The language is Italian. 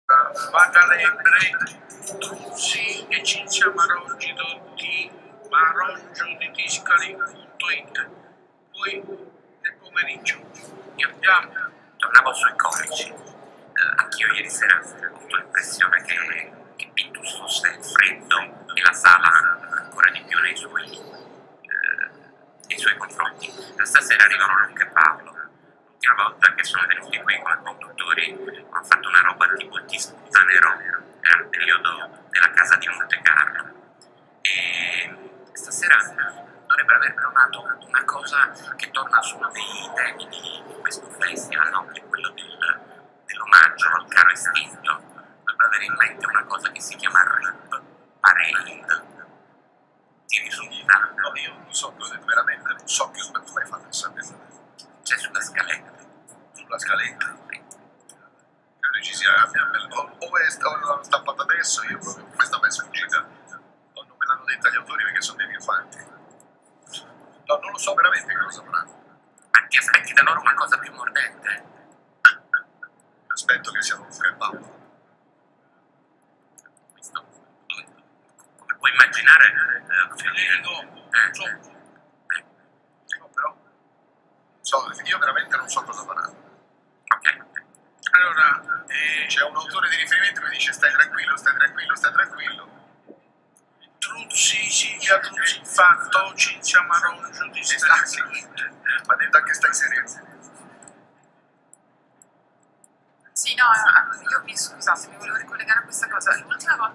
Vagalebre, Truzzi e Cinzia Marongido di marongioDidiscali.it. Poi nel pomeriggio andiamo. Tornavo sui comici. Anch'io ieri sera ho avuto l'impressione che Pintus fosse freddo e la sala ancora di più nei suoi confronti. Stasera arrivano Luca e Paolo. L'ultima volta che sono venuti qui come conduttori hanno fatto una roba tipo il Tistanero, era il periodo della casa di Monte Carlo. E stasera dovrebbero aver provato una cosa che torna su uno dei temi di questo festival, no? Che è quello dell'omaggio al caro estinto. Dovrebbero avere in mente una cosa che si chiama RIP Parade. Ti risulta? No, io non so cosa, veramente non so che come hai fatto a sapere. C'è sulla scaletta. Sulla scaletta? Credo ci sia o è stampata adesso, io proprio questa mi è sfuggita. O non me l'hanno detta gli autori perché sono dei firmanti. No, non lo so veramente che cosa faranno. Ma ti aspetti da loro una cosa più mordente? Aspetto che siano Luca e Paolo. Questo, come puoi immaginare, No, però io veramente non so cosa faranno. ok. Allora, C'è un autore di riferimento che mi dice stai tranquillo, stai tranquillo, stai tranquillo. Truzzi, Silvia Truzzi, fatto, Cinzia Marongio di Scali.it. Ma detto anche stai sereno. Sì, no, io scusate, mi volevo ricollegare a questa cosa. L'ultima volta